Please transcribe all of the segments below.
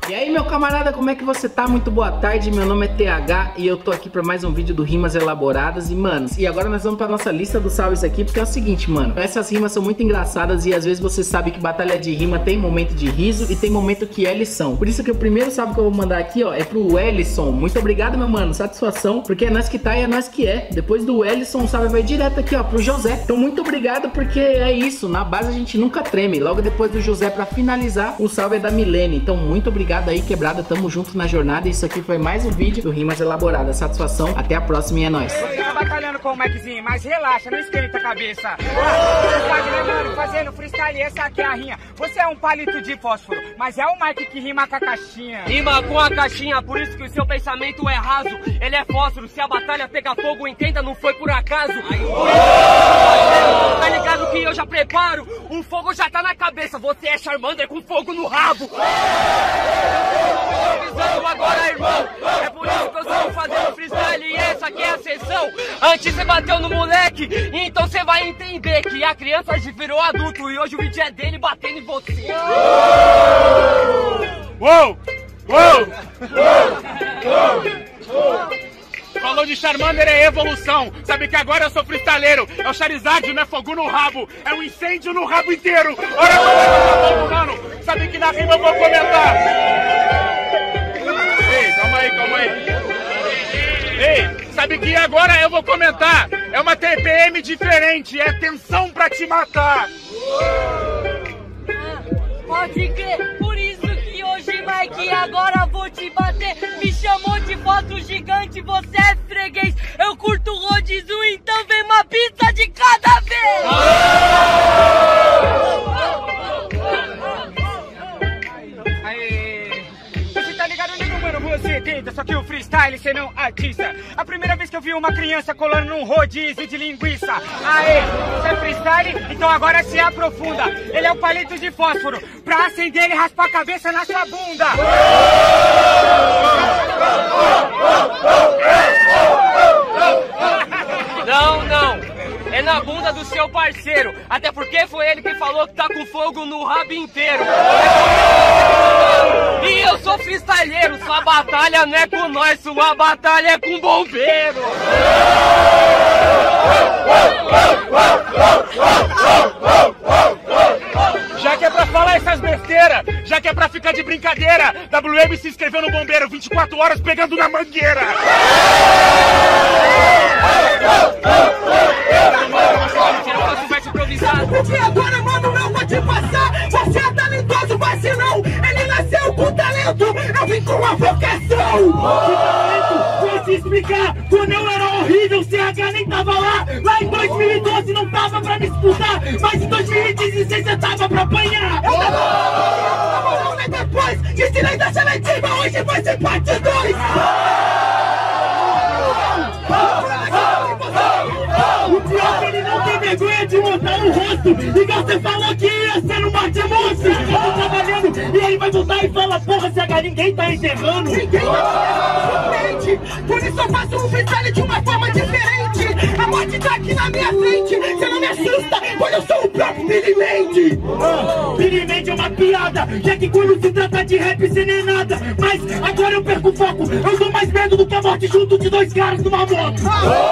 E aí, meu camarada, como é que você tá? Muito boa tarde, meu nome é TH e eu tô aqui pra mais um vídeo do Rimas Elaboradas. E, mano, agora nós vamos pra nossa lista dos salves aqui, porque é o seguinte, mano, essas rimas são muito engraçadas e às vezes você sabe que batalha de rima tem momento de riso e tem momento que é lição. Por isso que o primeiro salve que eu vou mandar aqui, ó, é pro Ellison. Muito obrigado, meu mano, satisfação, porque é nós que tá e é nós que é. Depois do Ellison, o salve vai direto aqui, ó, pro José. Então, muito obrigado, porque é isso, na base a gente nunca treme. Logo depois do José, pra finalizar, o salve é da Milene. Então, muito obrigado aí, quebrada, tamo junto na jornada. Isso aqui foi mais um vídeo do Rimas Elaboradas. Satisfação, até a próxima e é nóis. Você tá batalhando com o Mikezinho, mas relaxa, não esquenta a cabeça. Você sabe, né, mano, fazendo freestyle, essa aqui é a rinha. Você é um palito de fósforo, mas é o Mike que rima com a caixinha. Rima com a caixinha, por isso que o seu pensamento é raso. Ele é fósforo, se a batalha pegar fogo, entenda, não foi por acaso. Tá ligado que eu já preparo, o fogo já tá na cabeça. Você é Charmander com fogo no rabo. Agora, irmão, é por isso que eu estou fazendo freestyle e essa aqui é a sessão. Antes você bateu no moleque, então você vai entender que a criança já virou adulto e hoje o vídeo é dele batendo em você. Uou! Uou! Falou de Charmander é evolução. Sabe que agora eu sou freestyleiro. É o Charizard, não é fogo no rabo. É um incêndio no rabo inteiro. Olha como eu tô mano. Sabe que na rima eu vou comentar. Ei, calma aí. Ei, sabe que agora eu vou comentar. É uma TPM diferente. É tensão pra te matar. Pode crer, por isso que hoje, Mike, agora vou te bater. Me chamou de foto gigante, você é freguês. Eu curto rodízio, então vem uma pizza de cada vez. Aê. Você tá ligado, nego, mano? Você tenta, só que o freestyle você não atiça. A primeira vez que eu vi uma criança colando num rodízio de linguiça. Aê, você é freestyle? Então agora se aprofunda. Ele é o palito de fósforo. Pra acender ele raspa a cabeça na sua bunda. Não, é na bunda do seu parceiro. Até porque foi ele que falou que tá com fogo no rabo inteiro. E eu sou freestyleiro, sua batalha não é com nós, sua batalha é com bombeiro. Já que é pra falar essas besteiras, já que é pra ficar de brincadeira, WM se inscreveu no bombeiro, 24 horas pegando na mangueira. Porque agora, mano, eu vou te passar. Você é talentoso, vacilão. Ele nasceu com talento, eu vim com a vocação. Que talento? Vou te explicar. Quando eu era horrível, CH nem tava lá. Lá em 2012 não tava pra disputar, mas em 2016 você tava pra apanhar. Eu tava lá depois, destilei da seletiva, hoje vai ser parte 2. O pior que ele não tem vergonha de mostrar o rosto. Igual você falou que ia ser no bate-moço. Eu tô trabalhando e aí vai voltar e fala: porra, CH, ninguém tá enterrando. Ninguém tá enterrando. Por isso eu faço um freestyle de uma forma diferente. A morte tá aqui na minha frente. Você não me assusta, pois eu sou o próprio Billy Mandy. Billy Mandy é uma piada, já que quando se trata de rap você nem é nada. Mas agora eu perco o foco. Eu dou mais medo do que a morte junto de dois caras numa moto.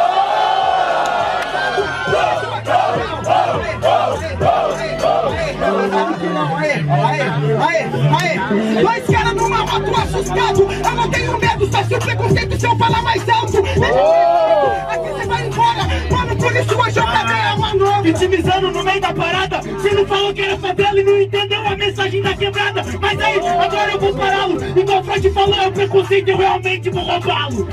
Dois caras numa moto assustado. Eu não tenho medo, só se o preconceito se eu falar mais alto. Aqui você vai embora, mano, por isso a jogada é uma nova. Vitimizando no meio da parada. Você não falou que era favela e não entendeu a mensagem da quebrada. Mas aí, agora eu vou pará-lo. Igual o Freud falou, é o preconceito, eu realmente vou roubá-lo.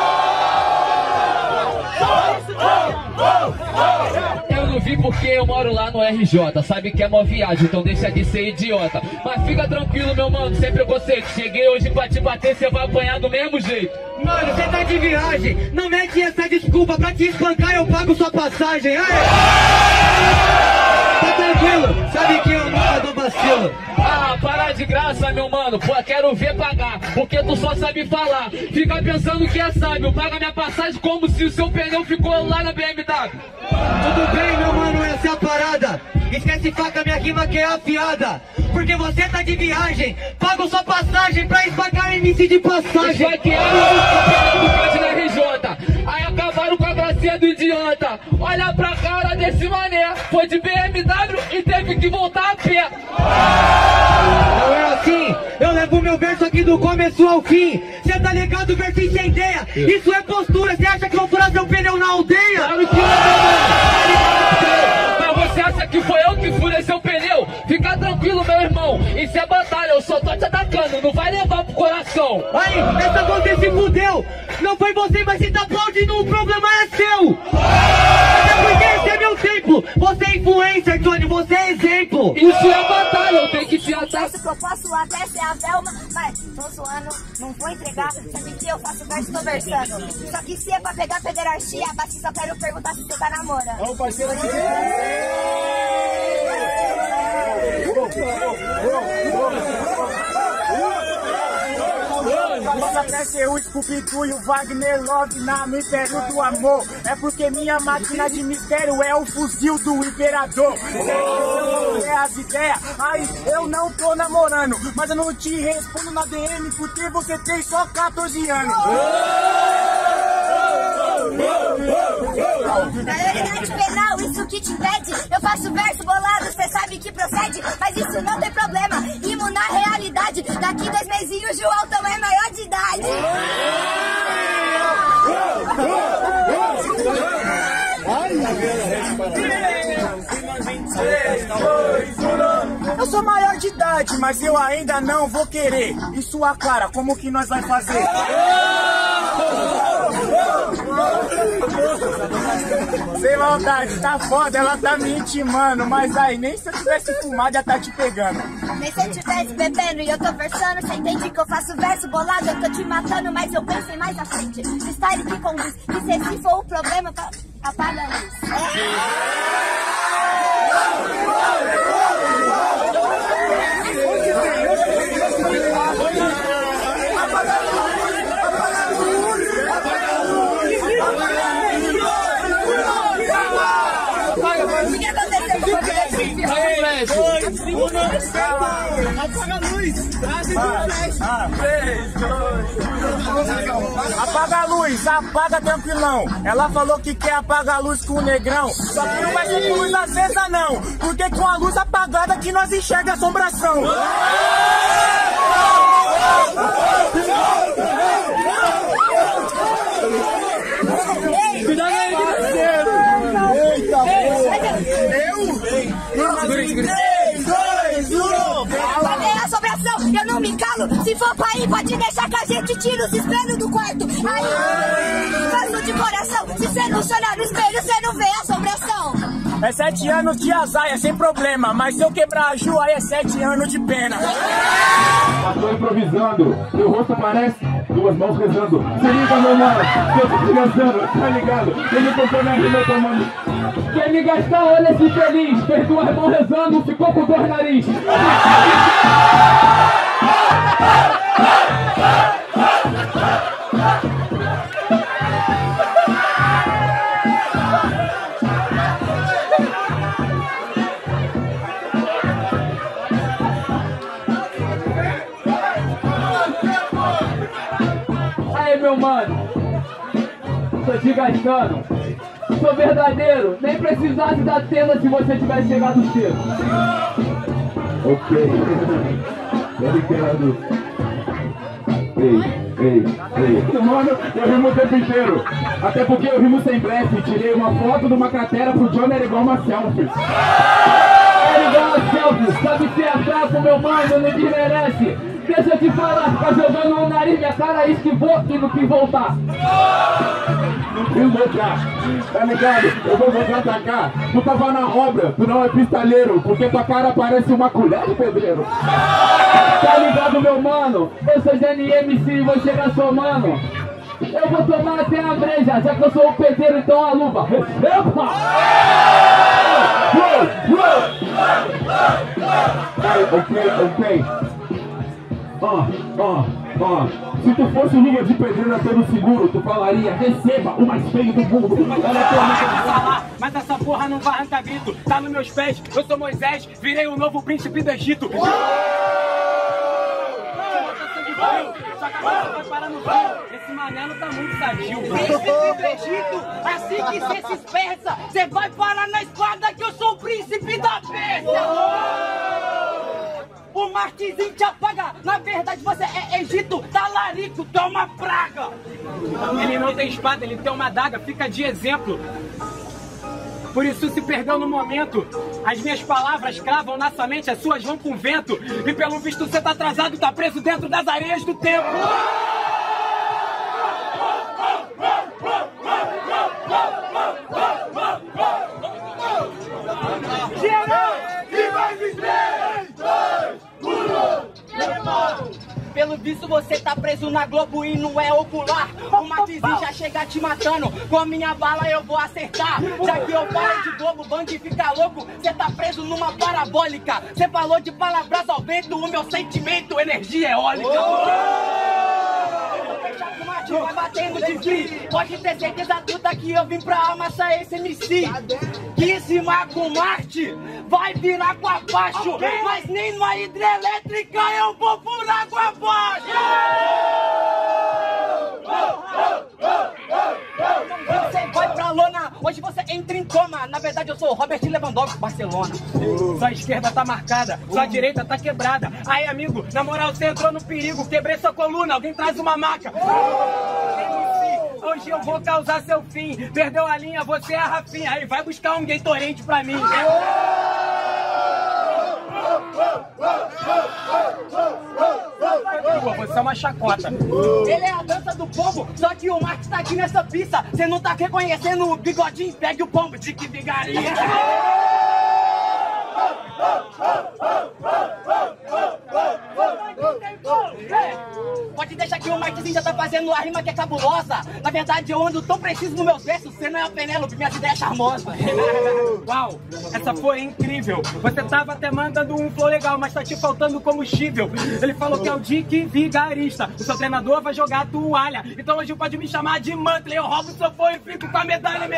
Eu não vi porque eu moro lá no RJ. Sabe que é mó viagem, então deixa de ser idiota. Mas fica tranquilo, meu mano, sem preconceito. Cheguei hoje pra te bater, cê vai apanhar do mesmo jeito. Mano, você tá de viagem. Não mete essa desculpa, pra te espancar eu pago sua passagem. Aê! Tá tranquilo, sabe? sabe que eu nunca dou vacilo. Ah, para de graça, meu mano, pô, quero ver pagar, porque tu só sabe falar. Fica pensando que é sábio, paga minha passagem como se o seu pneu ficou lá na BMW. Tudo bem, meu mano, essa é a parada. Esquece faca, minha rima que é afiada. Porque você tá de viagem, pago sua passagem pra esmagar MC de passagem. Esfaquearam o pneu na RJ, aí acabaram com a gracinha do idiota. Olha pra cara desse mané, foi de BMW e teve que voltar a pé. Não é assim, eu levo meu verso aqui do começo ao fim. Cê tá ligado, verso incendeia. Isso é postura, cê acha que eu furei um pneu na aldeia? Claro que não, mas você acha que foi eu que furei seu pneu? Fica tranquilo, meu irmão, isso é batalha, eu só tô te atacando, não vai levar pro coração. Aí, essa você se fudeu. Não foi você, mas se tá aplaudindo, o problema é seu. Até porque esse é meu tempo. Você é influencer, Tony, você é exemplo. Isso é batalha, eu tenho que te atacar. Acho que eu posso até ser a Velma, mas tô zoando, não vou entregar. Sabe que eu faço verso, tô versando. Só que se é pra pegar pederastia, bate, só quero perguntar se você tá namorando. Ó o parceiro aqui. Posso até ser o Scooby-Doo e o Wagner Love na Mistério do Amor. É porque minha máquina de mistério é o fuzil do imperador. É as ideias, aí eu não tô namorando, mas eu não te respondo na DM porque você tem só 14 anos. Maioridade penal, isso que te impede. Eu faço verso bolado, cê sabe que procede. Mas isso não tem problema, rimo na realidade. Daqui 2 mesinhos, o João também é maior de idade. Eu sou maior de idade, mas eu ainda não vou querer. E sua cara, como que nós vai fazer? Sem maldade, tá foda, ela tá me intimando. Mas aí, nem se eu tivesse fumado já tá te pegando. Nem se eu tivesse bebendo e eu tô versando. Cê entende que eu faço verso bolado, eu tô te matando. Mas eu pensei mais à frente, freestyle que conduz. E se for o problema, apaga a luz. O que aconteceu com Apaga a luz! Apaga a luz, apaga tranquilão. Ela falou que quer apagar a luz com o negrão. Só que não vai ser com luz acesa não, porque com a luz apagada que nós enxerga a assombração. Cuidado aí, parceiro! Eita, cadê a assombração? Eu não me calo. Se for pra ir, pode deixar que a gente tira os espelhos do quarto. Aí, faço de coração. Se cê não chorar no espelho, cê não vê a assombração. É 7 anos de azaia, sem problema. Mas se eu quebrar a Ju, aí é 7 anos de pena. Tô improvisando, meu rosto parece 2 mãos rezando. Se liga, meu mano, que eu tô te gastando, tá ligado? Ele comprou minha rima tomando. Quem me gastar, olha esse feliz. Fez 2 mãos rezando, ficou com 2 nariz. Aí, meu mano, tô te gastando. Sou verdadeiro, nem precisasse da tenda se você tivesse chegado cedo. Ok. Obrigado. Ei. Mano, eu rimo o tempo inteiro. Até porque eu rimo sem blefe. Tirei uma foto de uma cratera pro Johnny, era igual uma selfie. Era igual uma selfie. Sabe se é fraco, meu mano, não desmerece. Deixa eu te falar, ficar jogando no nariz, minha cara esquivou e não quis voltar. Não quis voltar, tá ligado? Eu vou voltar pra cá. Tu tava na obra, tu não é pistaleiro, porque tua cara parece uma colher de pedreiro. Tá ligado, meu mano? Eu sou GNMC e vou chegar somando. Eu vou tomar até a breja, já que eu sou o pedreiro, então a luva. Epa! Ok. Se tu fosse luva de pedreira todo seguro, tu falaria, receba o mais feio do mundo. Mas essa porra não vai arrancar grito. Tá nos meus pés, eu sou Moisés, virei o novo príncipe do Egito. Esse manelo tá muito sadio. Príncipe do Egito, assim que você se dispersa, você vai parar na espada que eu sou o príncipe da Pérsia. O Marquezinho te apaga, na verdade você é Egito, talarico, tu é uma praga. Ele não tem espada, ele tem uma adaga, fica de exemplo. Por isso se perdeu no momento. As minhas palavras cravam na sua mente, as suas vão com vento. E pelo visto você tá atrasado, tá preso dentro das areias do tempo. Pelo visto você tá preso na Globo e não é ocular. O Marquezinho já chega te matando, com a minha bala eu vou acertar. Já que eu falei de Globo, bando e fica louco, você tá preso numa parabólica. Você falou de palavras ao vento, o meu sentimento, energia eólica. Vai batendo de free. Pode ter certeza truta que eu vim pra amassar esse MC. Que se com Marte vai virar com abaixo, mas nem numa hidrelétrica eu vou por água abaixo. Você vai pra lona, hoje você entra em coma. Na verdade eu sou o Robert Lewandowski, Barcelona. Sua esquerda tá marcada, sua direita tá quebrada. Aí amigo, na moral você entrou no perigo. Quebrei sua coluna, alguém traz uma maca. Hoje eu vou causar seu fim. Perdeu a linha, você é a Rafinha. Aí vai buscar um Gatorade pra mim. Você é uma chacota. Ele é a dança do pombo, só que o Marcos tá aqui nessa pista. Você não tá reconhecendo o bigodinho? Pegue o pombo, de que vigaria. Pode deixar que o Marquezinho já tá fazendo a rima que é cabulosa. Na verdade eu ando tão preciso nos meus versos. Você não é a Penélope, minhas ideias charmosas. Uau, essa foi incrível. Você tava até mandando um flow legal, mas tá te faltando combustível. Ele falou que é o Dick Vigarista. O seu treinador vai jogar a toalha. Então hoje pode me chamar de Mantley. Eu roubo o seu flow e fico com a medalha.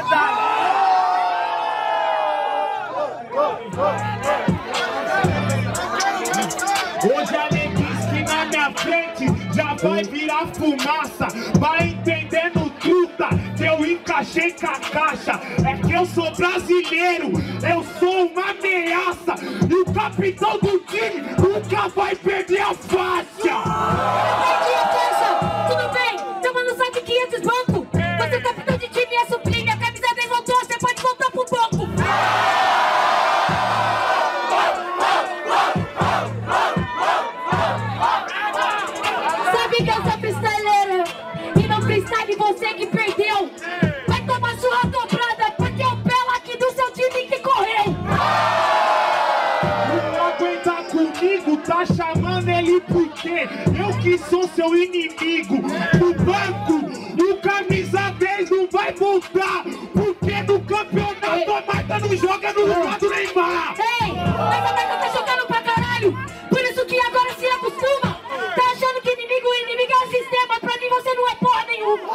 Hoje a Neguisque na minha frente já vai virar fumaça. Vai entendendo, truta, que eu encaixei com a caixa. É que eu sou brasileiro, eu sou uma ameaça. E o capitão do time nunca vai perder a faixa. Tudo bem, seu mano sabe que esses bancos. Você é capitão de time, é sublime. A camisa dele voltou, você pode voltar pro banco. Você que perdeu, vai tomar sua dobrada, porque é o Pela aqui do seu time que correu. Não aguenta comigo, tá chamando ele porque eu que sou seu inimigo. No banco, o camisa 10 não vai voltar, porque no campeonato a Marta não joga no lugar do Neymar. Ei, mas a Marta tá jogando pra caralho, por isso que agora se acostuma. Tá achando que inimigo é sistema, pra mim você não é porra nenhuma.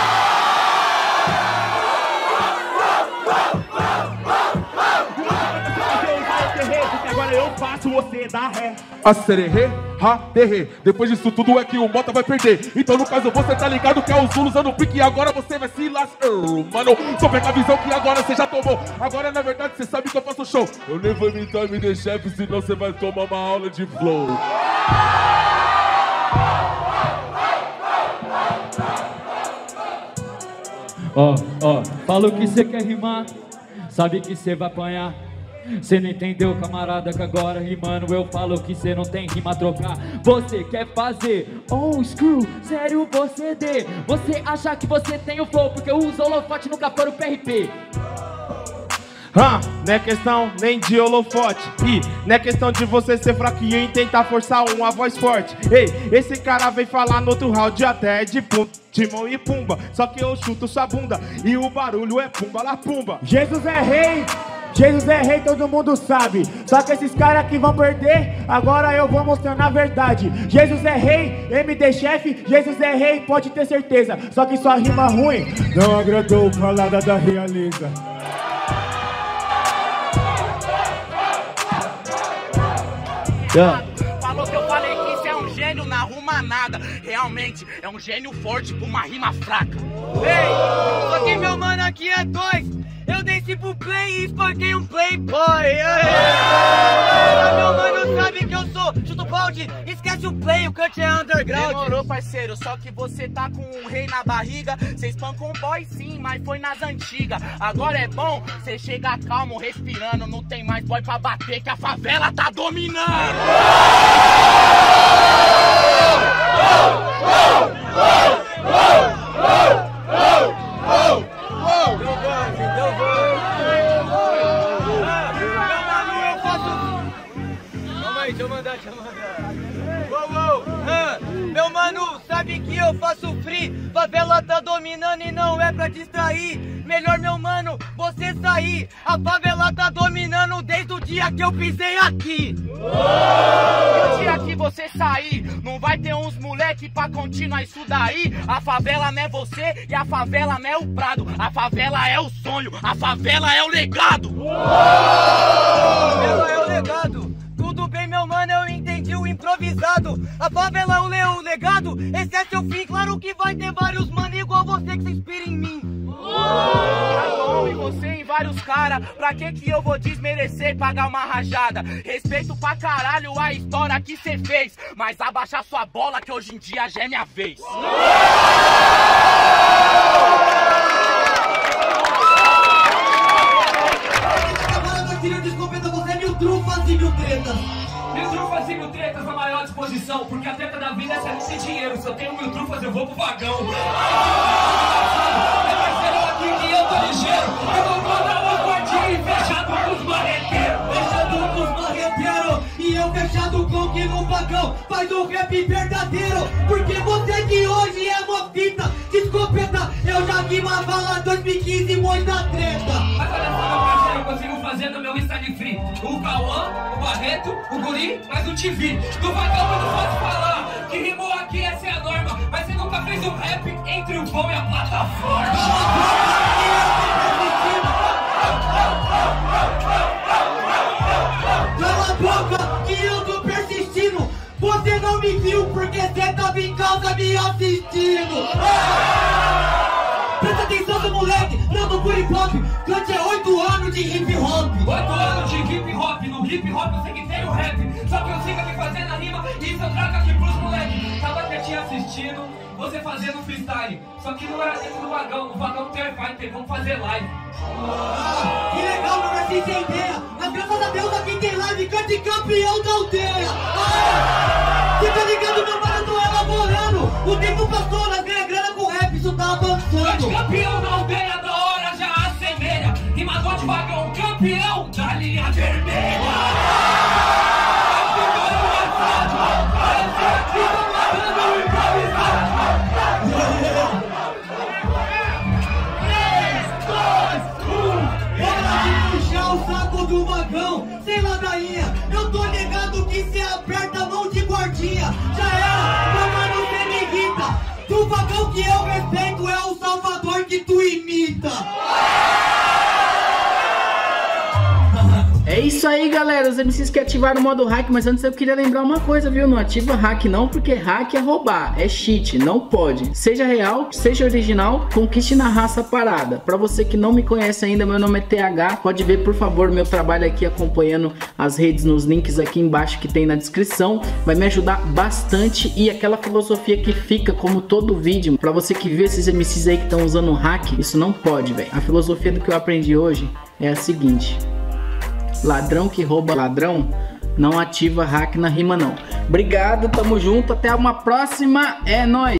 Agora eu faço você dar ré. Acererê, ha, derrê. Depois disso tudo é que o Mota vai perder. Então no caso você tá ligado que é o Zulu usando o pique. E agora você vai se lascar, mano. Só pega a visão que agora você já tomou. Agora na verdade você sabe que eu faço show. Eu nem vou imitar me de chefe, senão você vai tomar uma aula de flow. Fala o que você quer rimar, sabe que você vai apanhar. Cê não entendeu, camarada, que agora rimando eu falo que cê não tem rima a trocar. Você quer fazer screw, sério você dê. Você acha que você tem o flow porque os holofotes nunca foram PRP. Não é questão nem de holofote. E não é questão de você ser fraquinho e tentar forçar uma voz forte. Ei, esse cara vem falar no outro round até de Timão e Pumba. Só que eu chuto sua bunda e o barulho é pumba lá pumba. Jesus é rei, Jesus é rei, todo mundo sabe. Só que esses caras que vão perder, agora eu vou mostrando a verdade. Jesus é rei, MD chefe, Jesus é rei, pode ter certeza. Só que sua rima ruim não agradou o falada da Realiza. Falou que eu falei que isso é um gênio, não arruma nada. Realmente, é um gênio forte com uma rima fraca. Ei, só que meu mano aqui é dois. Eu desci pro play e espanquei um playboy. Meu mano sabe que eu sou chuto balde, esquece o play, o cut é underground. Demorou, parceiro, só que você tá com um rei na barriga. Cê espancou um boy sim, mas foi nas antigas. Agora é bom, cê chega calmo, respirando. Não tem mais boy pra bater, que a favela tá dominando. Meu mano, sabe que eu faço free. Favela tá dominando e não é pra distrair. Melhor, meu mano, você sair. A favela tá dominando desde o dia que eu pisei aqui. E o dia que você sair, não vai ter uns moleque pra continuar isso daí. A favela não é você e a favela não é o Prado. A favela é o sonho, a favela é o legado. A favela é o legado. Tudo bem, meu mano, eu entendi o improvisado. A favela é o legado, esse é seu fim. Claro que vai ter vários mano igual você que se inspira em mim. Tá bom, e você em vários cara. Pra que eu vou desmerecer e pagar uma rajada? Respeito pra caralho a história que cê fez, mas abaixar sua bola que hoje em dia já é minha vez. Mil trufas e mil tretas na maior disposição, porque a treta da vida é ser sem dinheiro. Se eu tenho 1000 trufas, eu vou pro vagão. É parceiro aqui que eu tô ligeiro. Eu vou mandar uma guardinha fechado com os marreteiros. Fechado com os marreteiros e eu fechado com que no vagão faz um rap verdadeiro. Porque você de hoje é uma fita de escopeta. Eu já vi uma bala 2015 e muita treta. Mas olha só, meu parceiro, eu consigo fazer no meu Instagram free. O Cauã, o Barreto, o Guri, mas o TV. Do vagão eu não posso falar que rimou aqui, essa é a norma. Mas você nunca fez um rap entre o vão e a plataforma. Cala a boca que eu tô persistindo. Você não me viu porque você tava em casa me assistindo. Presta atenção do moleque, não do hip hop. Cante é 8 anos de hip hop. 8 anos de hip hop, no hip hop eu sei que tem o rap. Só que eu sigo aqui fazendo a rima e isso eu trago aqui pros moleques. Tava quietinho assistindo, você fazendo freestyle. Só que não era dentro do vagão, no vagão tem Wi-Fi, vamos fazer live. Que legal, meu nasci sem ideia. Mas graças a Deus aqui tem live, cante campeão da aldeia. Você tá ligado, meu mano, eu tô elaborando. O tempo passou, nós ganha grana com rap, isso tá avançando. Campeão da aldeia da hora já assemelha. Rimador de vagão, campeão da linha vermelha. Do vagão, sem ladainha. Eu tô ligado que cê aperta a mão de guardinha. Já era, meu mano, cê me irrita. Do vagão que eu respeito é o Salvador que tu imita. É isso aí, galera, os MCs que ativaram o modo hack, mas antes eu queria lembrar uma coisa, viu? Não ativa hack não, porque hack é roubar, é cheat, não pode. Seja real, seja original, conquiste na raça a parada. Pra você que não me conhece ainda, meu nome é TH, pode ver, por favor, meu trabalho aqui acompanhando as redes nos links aqui embaixo que tem na descrição. Vai me ajudar bastante e aquela filosofia que fica como todo vídeo, pra você que vê esses MCs aí que estão usando hack, isso não pode, velho. A filosofia do que eu aprendi hoje é a seguinte: ladrão que rouba ladrão não ativa hack na rima não. Obrigado, tamo junto, até uma próxima, é nóis!